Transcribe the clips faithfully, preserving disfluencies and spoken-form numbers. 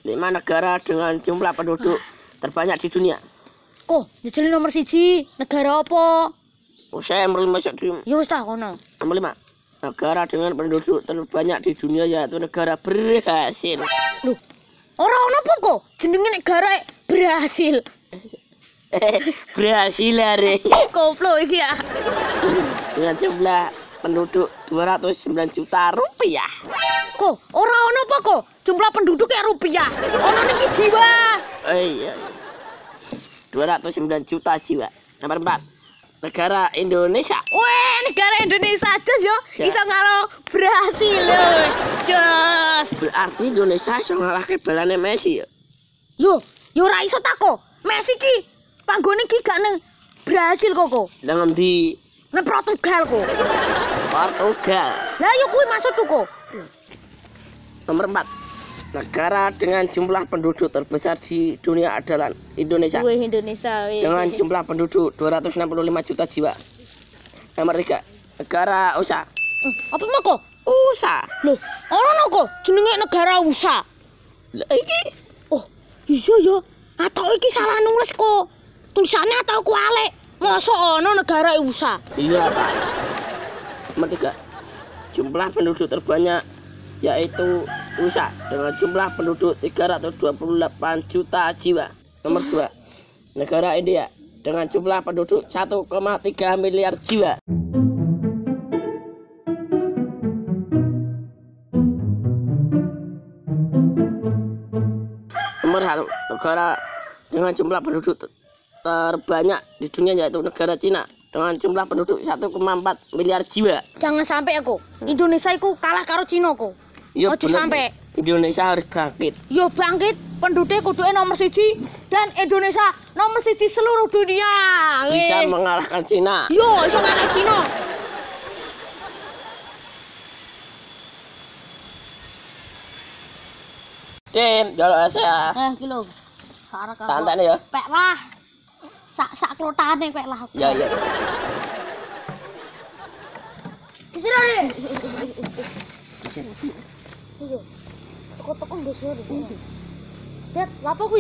Lima negara dengan jumlah penduduk terbanyak di dunia. Kok, jadi nomor siji negara apa? Oh, saya nomor lima sedih. Ya wis ta kono. Nomor lima. Negara dengan penduduk terbanyak di dunia yaitu negara Brasil. Loh, ora ono apa kok jenenge negara Brasil. Brasil are. Koplo iki ya. Dengan jumlah penduduk dua ratus sembilan juta rupiah. Kok, ora ono apa kok jumlah penduduk kayak rupiah. Ono niki jiwa. Oh iya. dua ratus sembilan juta jiwa. Nomor empat. Negara Indonesia. Weh, negara Indonesia jos yo. Ya. Iso ngalo Brasil yo. Jos. Berarti Indonesia iso ngalahke balane Messi ya. Loh, yo ora iso ta kok. Messi ki panggone ki gak nang Brasil kok kok. Lah ngendi? Nang Portugal kok. Portugal. Lah yo kuwi maksudku kok. Nomor empat. Negara dengan jumlah penduduk terbesar di dunia adalah Indonesia. Wih, Indonesia wih. Dengan jumlah penduduk dua ratus enam puluh lima juta jiwa. Nomor tiga. Negara U S A. Hmm, apa mau kok? U S A. Loh, ono kok jenenge negara U S A. Lah iki Oh, iya ya. Atau iki salah nulis kok. Tulisannya atau kualik. Masa ono negara U S A? iya, Pak. Nomor tiga. Jumlah penduduk terbanyak yaitu U S A dengan jumlah penduduk tiga ratus dua puluh delapan juta jiwa. Nomor dua. Negara India dengan jumlah penduduk satu koma tiga miliar jiwa. Nomor satu. Negara dengan jumlah penduduk terbanyak di dunia yaitu negara Cina dengan jumlah penduduk satu koma empat miliar jiwa. Jangan sampai aku. Indonesia iku kalah karo Cina kok. Yo, Ojo bener. sampai. Indonesia harus bangkit. Yo bangkit, penduduk kuduke nomor siji dan Indonesia nomor siji seluruh dunia. Bisa Weh. mengalahkan Cina. Yo iso ngalah Cina. Tim, jaluk saya. Eh, ki lho. Sarek aku. Tantane ya. Pek lah. Sak sak klotane pek lah. Ya ya. Kisira deh. Iya. Toko-toko nggak sore. Dad, apa kuwi?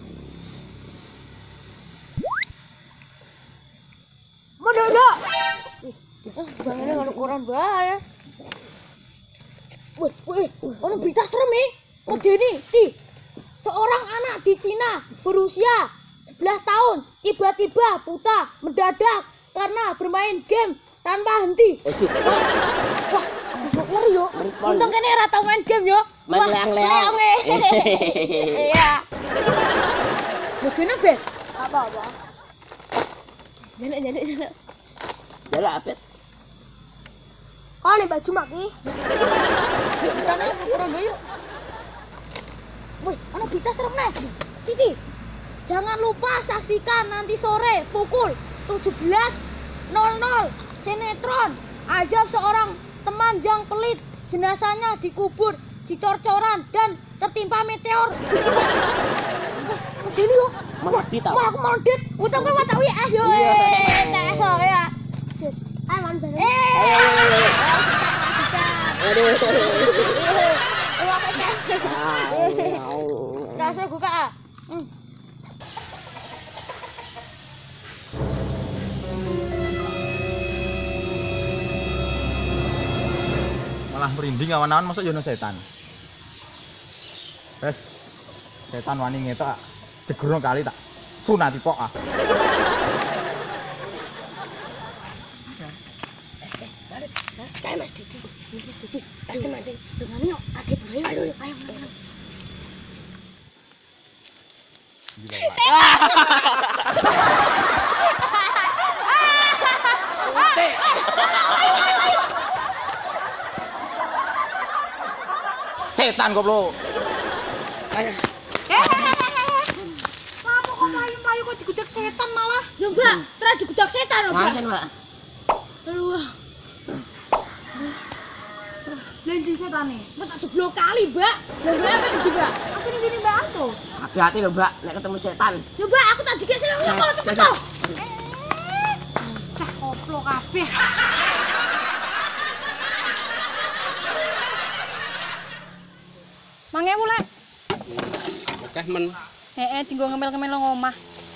Mendadak. Eh, bangane kalau koran bae. Wih, wih, ono berita serem nih. Oh, Deni, ti. Seorang anak di Cina berusia sebelas tahun tiba-tiba buta mendadak karena bermain game tanpa henti. Wah, ngeri yo. Untung kene ora tau main game yo. Main leang-leang. Iya. Begini be? Apa-apa? Jaluk jaluk jaluk. Jaluk apet. Oh, nih baju maki. Kita naik kurang yuk. Woi, ana berita serem nih. Cici. Jangan lupa saksikan nanti sore pukul tujuh belas nol nol sinetron Azab seorang teman yang pelit, jenazahnya dikubur dicor-coran dan tertimpa meteor. Wah, Deni yo. Mati tau. Wah, aku mau dit. Untung kowe tak W S yo. Eh, C S ya. Ayo man bareng. Eh. Aduh. Nah, saya buka ah. Hmm. Malah merinding awan-awan masuk jono setan. Wes setan wani ngetok jegerno kali tak sunati pok ah. Kayak Mas Didi. Didi, ayo mancing. Dengan yuk, kaget ayo. Ayo, ayo. Ayo. Setan goblok. Kamu kok mayu-mayu kok digudak setan malah? Ya Mbak, terus digudak setan lho, Mbak. Manten, Mbak. Aduh. Lenji setan nih. Mbak tak jeblok kali, Mbak. Lah Mbak apa iki, Mbak? Aku ning ngene Mbak Anto. Hati-hati lho, Mbak, nek ketemu setan. Ya Mbak, aku tak dikek sing ngono cepet to. Cah koplo kabeh. Mangewu lek. akeh men. Heeh, dinggo ngemel-ngemel nang omah.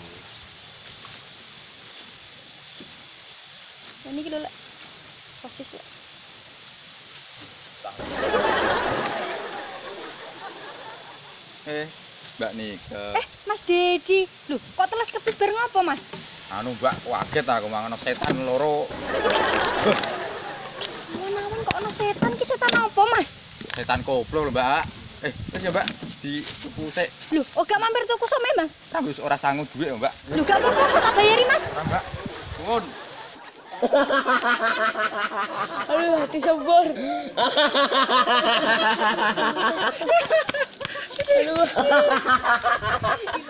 Ini iki lho, Lek. Sosis, Lek. Eh, Mbak Nika. Eh, Mas Dedi. Loh, kok teles kepis bareng apa, Mas? Anu Mbak, kaget aku mangan setan loro. Awan-awan kok ono setan, ki setan apa, Mas? Setan koplo lho, Mbak. Eh, wis ya, Mbak, di tuku sik. Loh, oh gak mampir tuku some, Mas? Kan wis ora sanggup duit, Mbak. Loh, gak apa-apa, tak bayari, Mas. Ora, Mbak. Nuwun. Aduh, hati subur. Aduh.